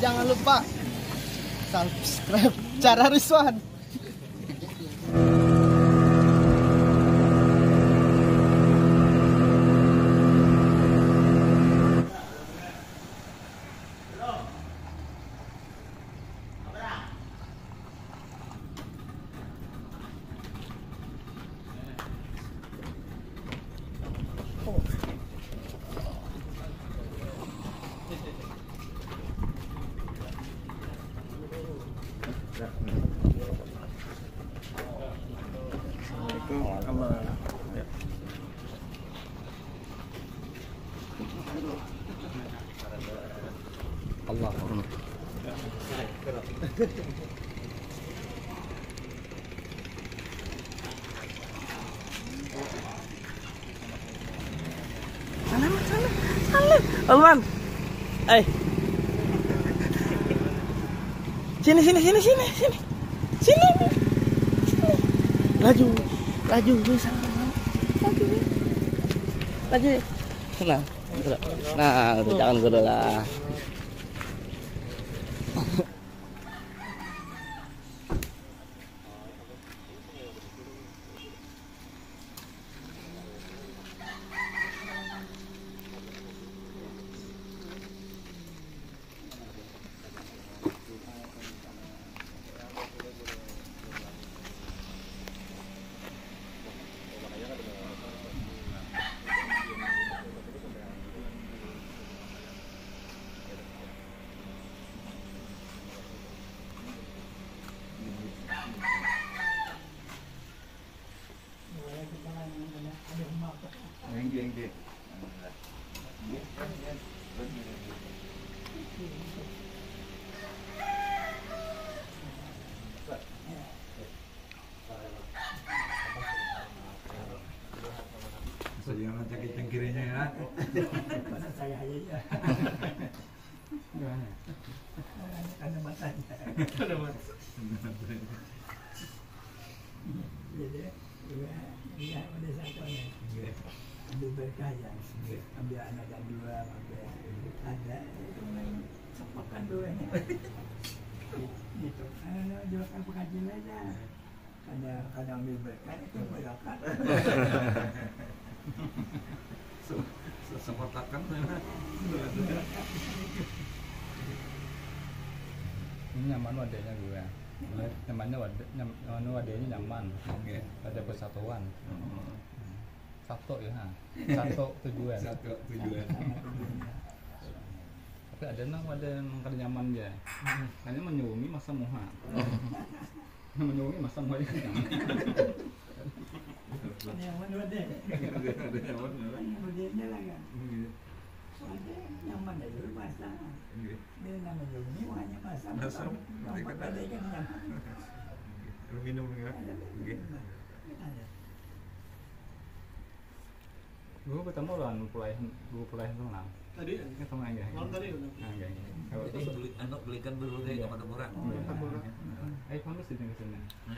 jangan lupa subscribe Cara Rizwan. Allah. Sana. Alwan. Sini. Laju. Laju. Senang. Nah, udah jangan gue lah. Jangan sakit cangkirnya ya. Masa saya aja. Karena matanya. Jadi dia pada satunya. Ambil berkah ya. Ambil anak dan dua, ambil ada itu sepakan duanya. Gitu. Dua kan pengajian aja. Kadang ambil berkah itu berkah. Sepotakan ini nyaman wadahnya gue, nyaman wadahnya nyaman, ada persatuan, satu ya, satu tujuan. Tapi ada nang wadah yang kada nyaman dia, hanya menyungi masa muha, menyungi masa muha yang nyaman. Yang mana deh? Modelnya lah kan. Soalnya nyaman aja dulu masa. Dia namanya ini hanya masa. Nampak ada kan nyaman. Minum ya. Gue bertemu lah dua pulayan tuh nang. Tadi ketemu enggak? malam tadi udah. Enggak. Jadi anak belikan dulu deh sama murah. Kamu sih di sini.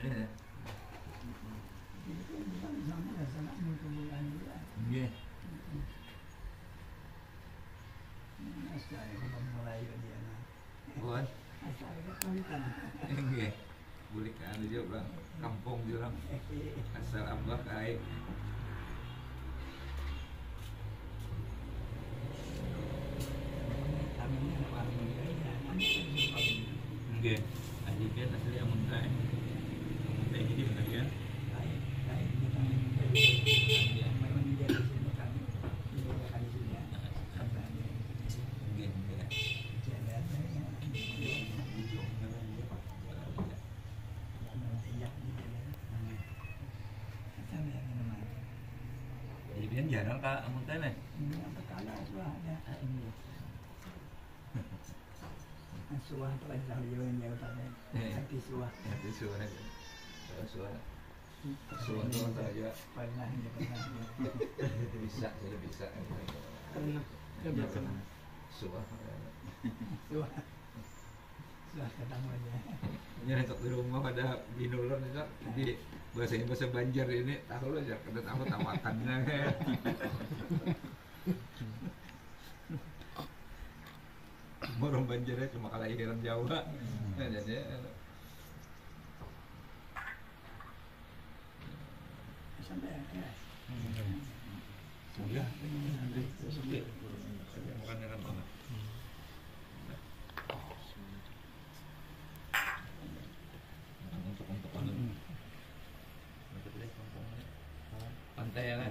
Itu bukan sama sangat mulai juga. Iya. Asal kalau mulai dia nah. Buat. Asal kesulitan. Iya. Bulikan aja bang. Kampung jurang. Asal abah kain. Kami apa Iya. Aji kan asli amun kain. Amun kain jadi benar ya. Jadi jarang kak amun kain nih. Suah tu kan dah yang utama. Hati suah. Hati suah. Suah. Suah tu saja. Pernah. Bisa. Pernah. Ya biasa. Suah. Suah ketemu aja. Ini untuk di rumah pada binulun itu jadi bahasa Banjar ini tahu lo aja kada tahu tamatannya. orang banjirnya cuma kelahiran Jawa. Nah, jadi sampai ya. sudah makannya kan mana? Untuk pantai ya kan?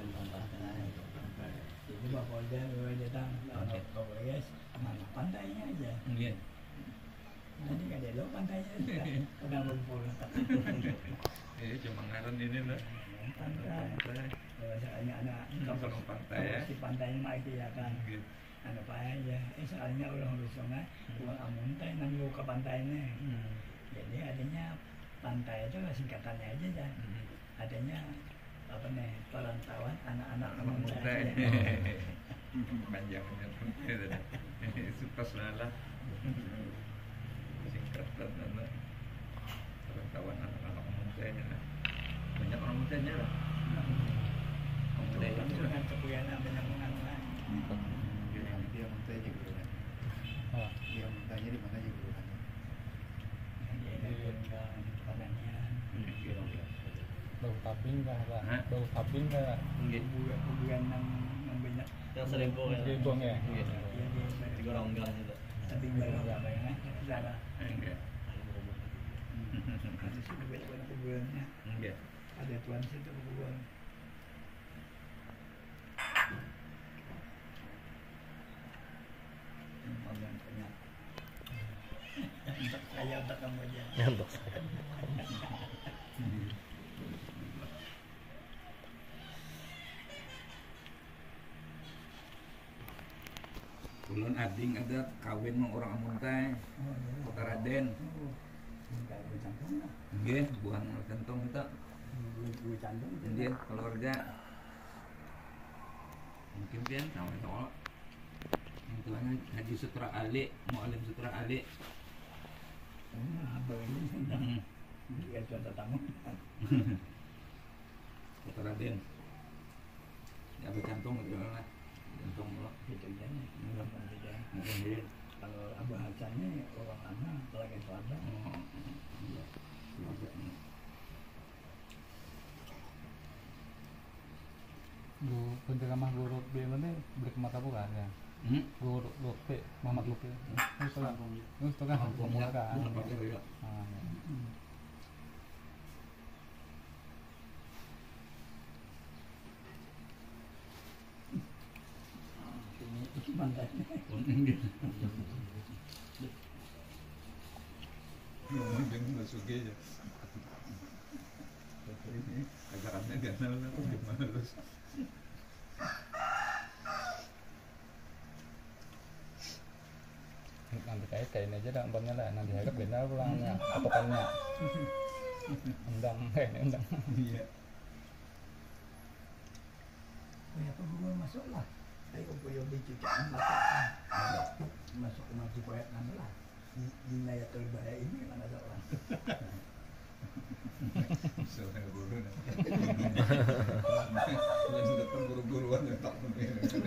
Jadi Pak Polda gue datang, Pak Polres, mana pantainya aja. Iya. Tadi kan dia lo pantainya, udah ngumpul. Cuma ngaran ini lah. Pantai. Soalnya anak Nongkrong pantai ya. di pantainya mah itu ya kan. Gitu. Anak apa aja. Soalnya orang di sungai, uang amuntai nanggu ke pantainya. Jadi adanya pantai itu singkatannya aja ya. Adanya apa nih perantauan anak-anak amuntai. Panjangnya itu pas lah. Singkatan anak perantauan anak-anak muntahnya lah. Banyak orang muntahnya lah. Itu kan kepunyaan banyak menganuan. Dia muntahnya juga kan. Dia muntahnya di mana juga kan. Bau taping kah Pak? Hah? Bau taping kah? Kuburan yang banyak. Yang seribu ya. Gembong ya? Tiga ronggang itu. Tapi baru apa ya? Salah. Enggak. Ada sudah banyak kuburannya. Enggak. Ada tuan situ kuburan. Untuk saya, untuk kamu aja. Untuk saya. Ulun ading ada kawin sama orang Amuntai, Kota Raden. Enggak bercantum lah. Nggih, buang kantong kita. Bercantum. Nggih, keluarga. Mungkin pian sama-sama. Yang tuanya Haji Sutra Ali, Muallim Sutra Ali. Apa ini? Dia contoh tamu. Kota Raden. Ya bercantung gitu lah. Jantung lo. Itu aja nih. Mungkin Kalau Abah Hasannya orang anak, lagi keluarga. iya. Keluarga. Kunci kamar guru B mana beli ke mata bukan ya? Guru Lupe, Muhammad Lupe. Itu kan, itu kan Kampung ya. kan. Pakai ya. Ini mantan. Ngomong dengan masuk aja. Ajarannya ganal lah, gimana lu? Nanti kain aja dah umpamanya lah, nanti harga beda pulangnya, patokannya. Undang, kayaknya undang. Iya. Ya apa gue masuk lah. Ayo gue dicucian masuk ke masjid proyek lah. Di naya terbahaya ini mana seorang. Soalnya guru nih. Yang datang guru-guruan yang tak punya.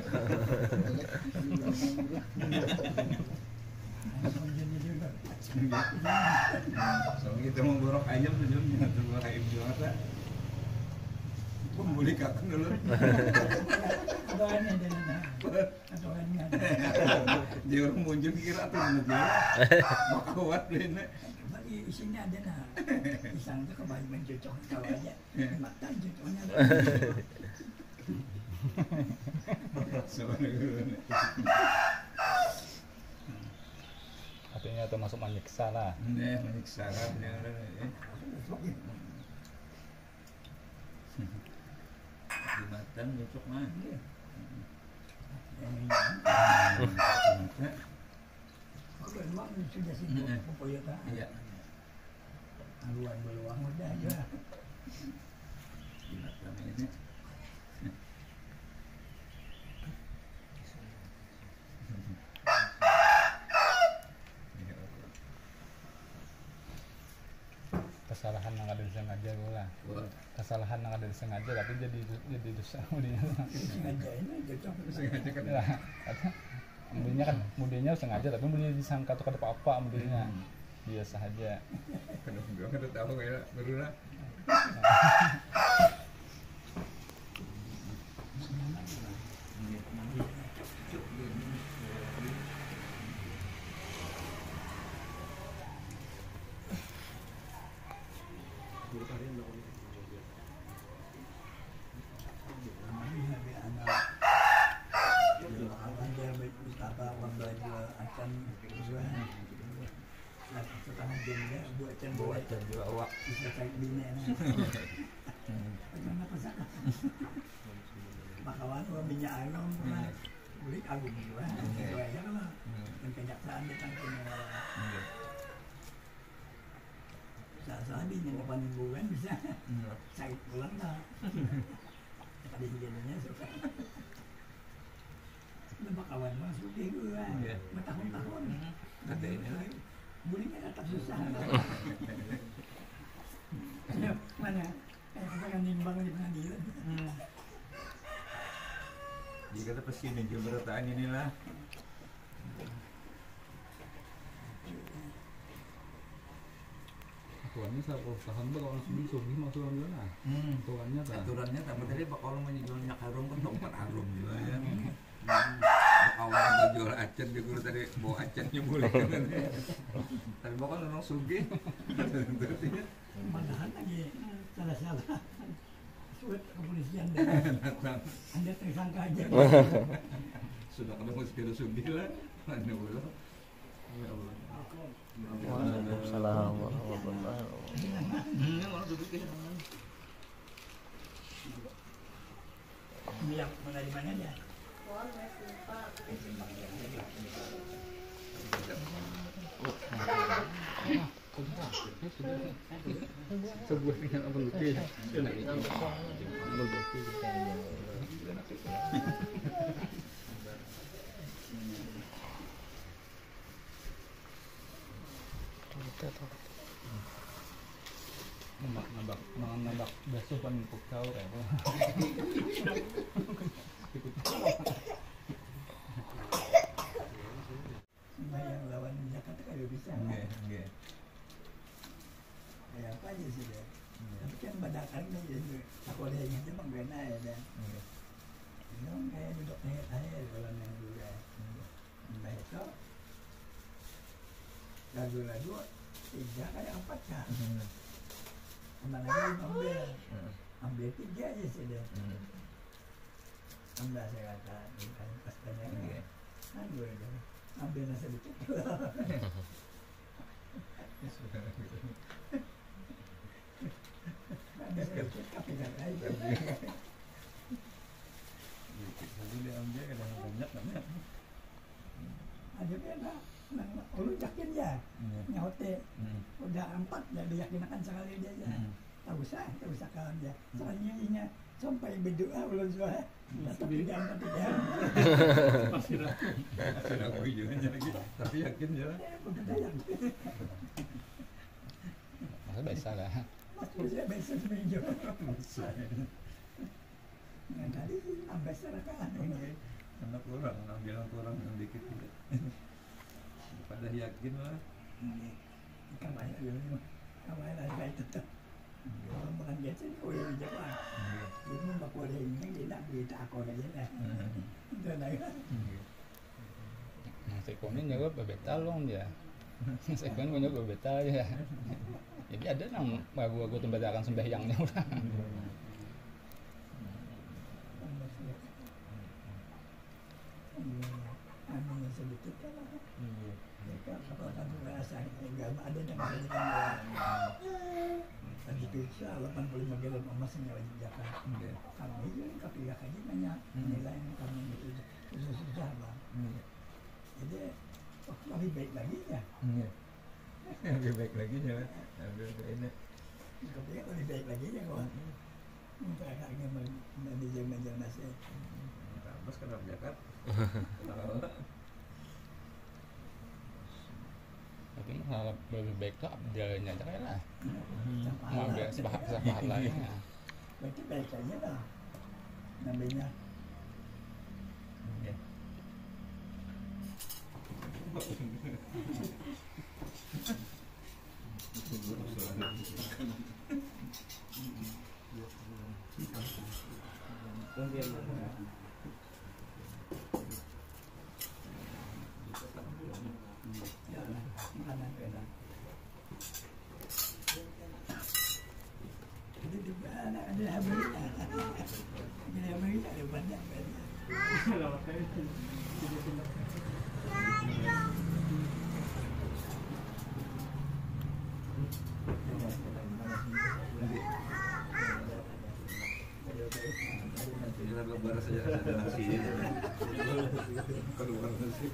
Soalnya kita mau borok ayam tujuannya tuh borok ayam juara. Pembuli kakak dulu. Aturannya ada mana? Aturannya ada. Dia orang muncul kira tuh menjual. Makawat ini. Bagi isinya ada nah. Pisang itu kembali mencocok kalau aja. Mata cocoknya. Soalnya guru nih. Artinya itu masuk menyiksa lah. Nih menyiksa kan dia orang. Jumatan cocok mah. Kalau uang sudah sibuk, pokoknya tak. Iya. Haluan beluang udah aja. Jumatan ini. Kesalahan yang ada disengaja gue lah. Kesalahan yang ada disengaja tapi jadi dosa dia. Sengaja ini cocok. Sengaja kan Ya, kata Modelnya kan modelnya sengaja tapi modelnya disangka tuh ada apa-apa modelnya. Biasa aja. Kalau gua kan tahu kayak beruna. Buat dan juga awak. Bisa cari bini bagaimana pasangan makawan minyak anom beli agung juga itu aja lah dan kejaksaan datang ke saat ini depan bulan bisa sakit pulang lah tadi jadinya suka nampak kawan masuk dia gue bertahun-tahun Ada ini lah. bulinya tetap susah mana kayak pasangan nimbang di pengadilan Jika kita pasti menjembatani inilah. Tuannya saya kalau tahan bah kalau langsung sugih masuk orang lah. Tuannya tak. Aturannya tapi tadi kalau menjual minyak harum kan tempat harum juga ya. Awalnya menjual acan di guru tadi bawa acannya boleh kan. Tapi bakal orang sugih. malahan lagi salah-salah suat kepolisian anda tersangka aja Sudah kena mesti sugih lah. Mana boleh. Ya Allah. Waalaikumsalam warahmatullahi wabarakatuh. Orang duduk ya. bilang mana di mana ya Sebuah dengan apa lucu ya? Nambak basuh kan untuk kau kayak apa? yang lawan Jakarta kayak bisa Nggih. kayak apa aja sih dia tapi kan badakan nih jadi aku ada yang aja bang Bena ya dan ini kayak duduk air kalau yang juga nah itu lagu-lagu 3 kayak 4 kan sama lagi ambil 3 aja sih dia ambil saya kata pas tanya kan gue ambil nasi dikit nasi dikit kape gak aja Jadi dia ambil kadang banyak namanya. ada beda lu yakin ya nyahote udah 4 ya diyakinkan sekali dia aja tak usah kawan dia soalnya ini sampai berdoa belum suah tapi dia tidak Sudah aku juga lagi. Tapi yakin ya. betul yakin Masa biasa lah. masih saya besok seminggu yang tadi sampai serakahan ini Anak kurang, bilang kurang yang dikit tidak. Pada yakin lah. kamay lah kayak itu kalau makan biasa ini kau yang Jepang jadi mau kau ada ini dia tak berita aku aja lah itu lah Nah, sekonnya nyoba bebetal dong dia. Sekon nyoba bebetal ya. Jadi ada nang bagu tembakan sembahyangnya udah. Amin sedikit kan kalau kan merasa agama ada dan ada tadi bisa 85 gram emasnya wajib zakat kami juga kami kaji banyak nilai kami itu susah bang jadi lebih baik lagi ya Lebih baik lagi ya. Ambil ini. tapi lebih baik lagi ya kawan untuk agaknya manajer nasi Mas kenapa zakat? Tapi malah lebih baik tuh abdalnya aja kayak lah. Ngambil sepahat lainnya. berarti baik aja lah namanya Ya, mana beda. Jadi di mana ada berita. Ada berita ada banyak beda. Jangan lebar saja ada nasi. Keluar nasi.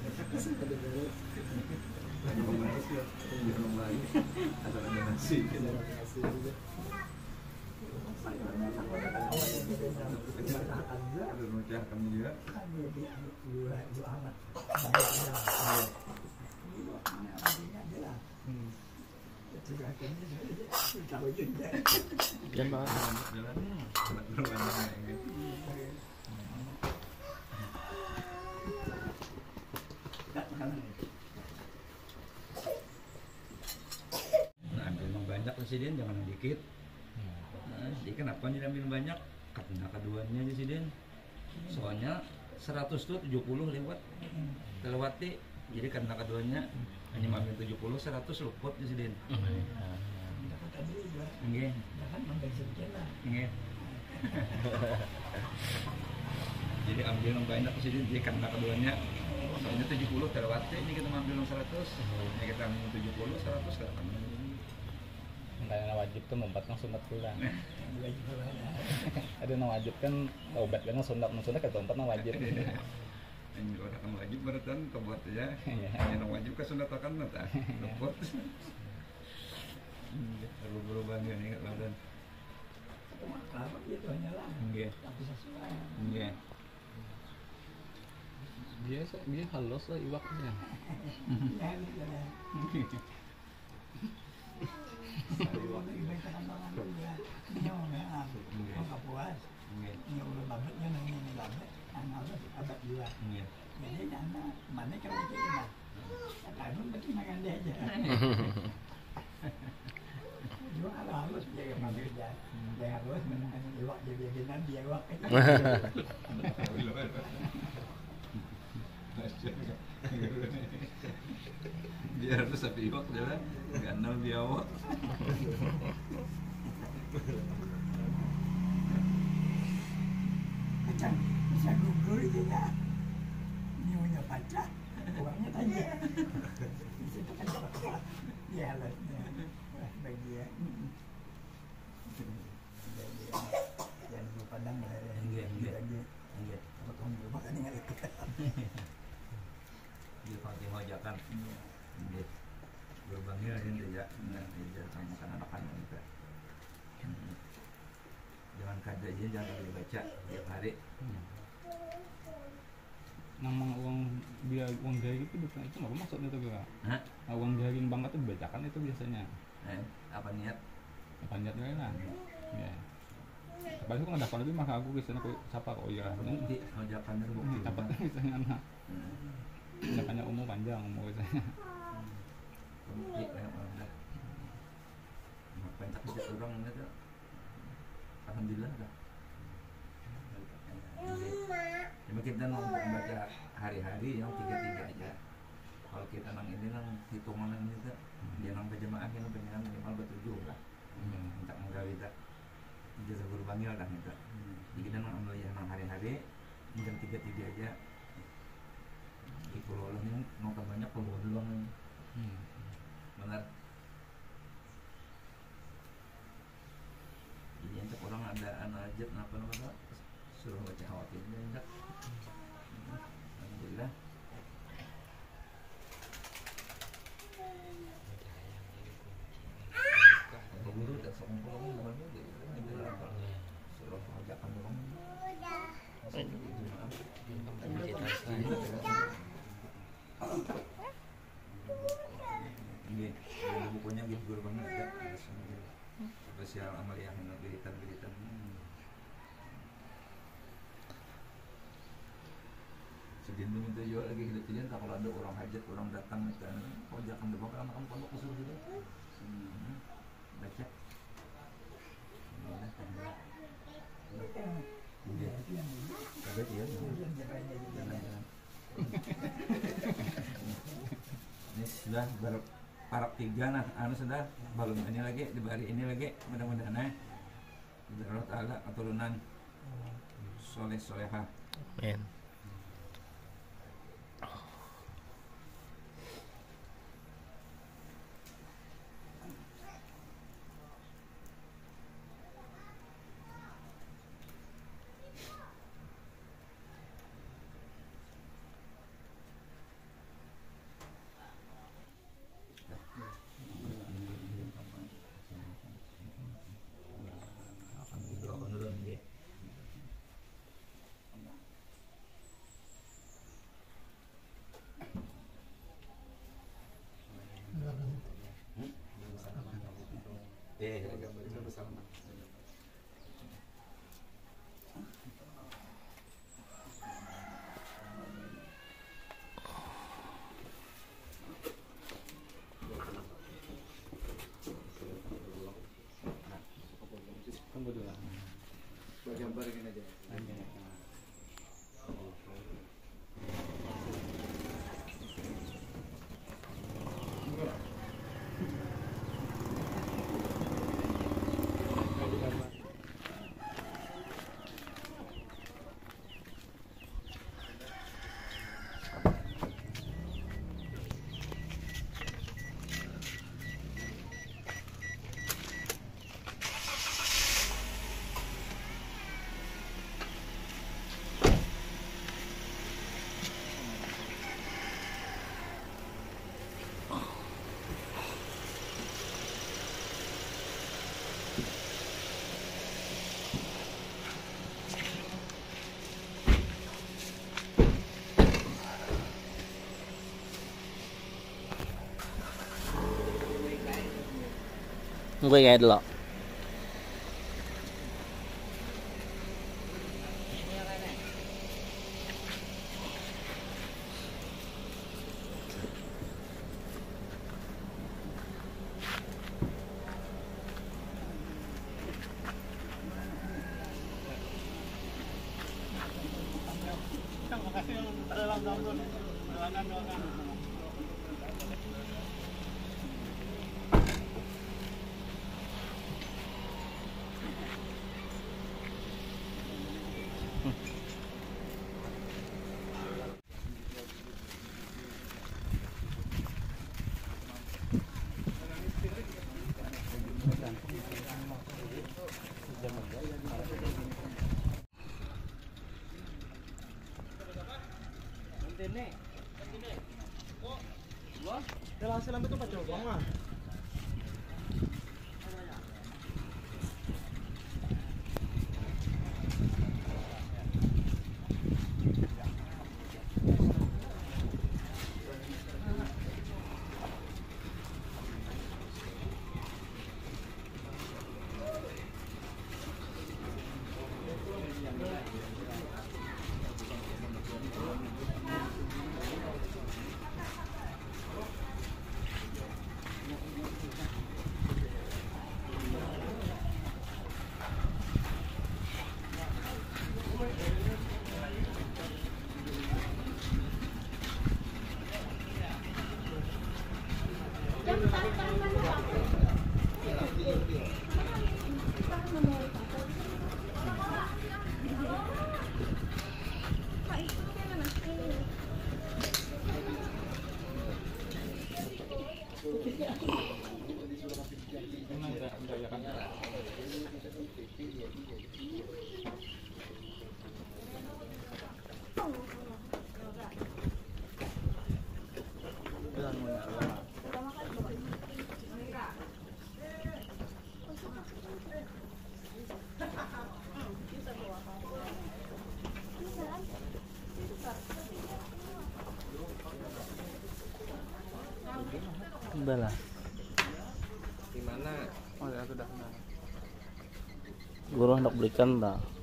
Belum lagi ada nasi. Ada macam kami juga. Yan ba? Nah, ambil yang banyak presiden, jangan yang dikit. Nah, jadi kenapa ambil banyak? Karena keduanya presiden. Soalnya 100 tuh 70 lewat. Terlewati. Jadi karena keduanya hanya ambil 70, 100 luput presiden. Nggih. Nggih. Jadi ambil yang banyak presiden, jadi karena keduanya soalnya 70 terlewati, ini kita ambil yang 100. Ini kita ambil 70, 100 kan. Kayak wajib tuh mempat nang sunat pulang. Ada nang wajib kan obat kan sunat ke tempat nang wajib. Ini orang kan wajib berarti kebuat ya. Ini nang wajib ke sunat akan nata. Lepot. Perlu berubah nih kan. Apa gitu hanya lah. Nggih. Tapi sesuai. Nggih. Dia halus lah iwaknya. Ya, gitu ya. Iwak lagi baik orang juga. Ini orang nggak puas. Nggih. Ini udah babetnya nanya ini babet. Anak abad dua. Nggih. Jadi anak mana kalau kita lah. Tapi berarti makan dia aja. Juga harus jaga mandi dia. Dia harus menahan iwak jadi nanti iwak. Biar harus sapi iwak jalan ganal di awak. Macam bisa gugur juga. Ini punya pacar, uangnya tanya. Di situ kan apa? Ya harusnya bagian. Jangan lupa pandang lah. Nggih, nggih. Nggih. Apa kamu lupa kan ingat itu? Dia pakai wajakan. Nggih. Berbangnya ini ya. Nah, dia sama anak-anak juga. Jangan kaji aja, jangan dibaca tiap hari. Nama uang garing itu bukan itu apa maksudnya tuh gak? Hah? Uang garing banget tuh dibacakan itu biasanya. Apa niat? Apa niatnya lah? Ya. Tapi aku nggak dapat lebih maka aku biasanya aku siapa kok ya? Bukti, wajakan itu bukti. Dapat biasanya anak. Dapannya umur panjang umur biasanya. Bukti kayak mana? Ngapain tak bisa orang itu? Alhamdulillah dah. Ya kita membaca hari-hari yang 3-3 aja. Kalau kita nang ini nang hitungan ini tuh, dia nang berjemaah yang pengen minimal bertujuh lah. Minta menggawi tak ijazah guru bangil dah minta. Jadi kita nang ambil yang nang hari-hari jam 3-3 aja. Itu loh ini nonton banyak pembunuhan. Benar. Jadi untuk orang ada anak apa namanya suruh baca khawatirnya enggak. Alhamdulillah. Guru dan sekolah orang suruh bacakan orang. Ini bukunya gitu guru banget ya. Spesial amal yang bilitan. Cijin minta jual lagi hidup Cijin, tak kalau ada orang hajat, orang datang kan, kau jangan debak anak kamu pondok usul gitu. Baca. Kaget ya. Ini sudah berparak 3 nah, anu sudah belum ini lagi, di hari ini lagi, mudah-mudahan Allah Ta'ala keturunan soleh solehah. Amin. Tunggu dulu. Gambar gini aja. Gue kayak dulu. Udah lah. Di mana? Oh ya sudah. Guru hendak belikan dah.